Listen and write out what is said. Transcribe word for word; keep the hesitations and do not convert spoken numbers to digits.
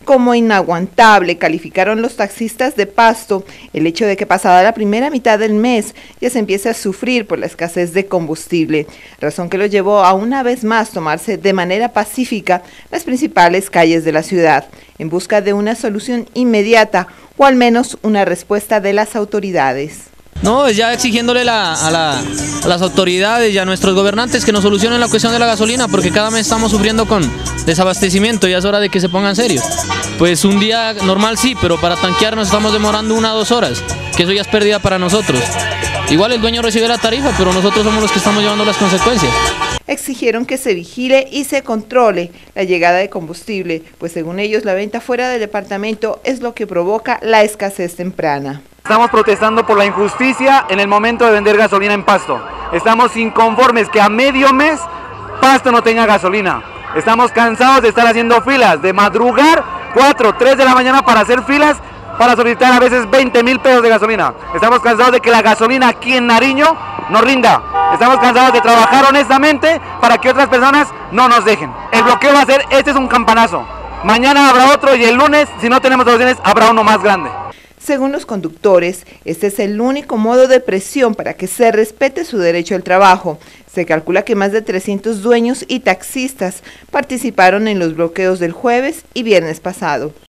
como inaguantable calificaron los taxistas de Pasto el hecho de que pasada la primera mitad del mes ya se empiece a sufrir por la escasez de combustible, razón que los llevó a una vez más tomarse de manera pacífica las principales calles de la ciudad, en busca de una solución inmediata o al menos una respuesta de las autoridades. No, es ya exigiéndole la, a, la, a las autoridades y a nuestros gobernantes que nos solucionen la cuestión de la gasolina, porque cada mes estamos sufriendo con desabastecimiento y ya es hora de que se pongan serios. Pues un día normal sí, pero para tanquear nos estamos demorando una o dos horas, que eso ya es pérdida para nosotros. Igual el dueño recibe la tarifa, pero nosotros somos los que estamos llevando las consecuencias. Exigieron que se vigile y se controle la llegada de combustible, pues según ellos la venta fuera del departamento es lo que provoca la escasez temprana. Estamos protestando por la injusticia en el momento de vender gasolina en Pasto. Estamos inconformes que a medio mes Pasto no tenga gasolina. Estamos cansados de estar haciendo filas, de madrugar cuatro, tres de la mañana para hacer filas, para solicitar a veces veinte mil pesos de gasolina. Estamos cansados de que la gasolina aquí en Nariño no rinda. Estamos cansados de trabajar honestamente para que otras personas no nos dejen. El bloqueo va a ser, este es un campanazo. Mañana habrá otro y el lunes, si no tenemos soluciones, habrá uno más grande. Según los conductores, este es el único modo de presión para que se respete su derecho al trabajo. Se calcula que más de trescientos dueños y taxistas participaron en los bloqueos del jueves y viernes pasado.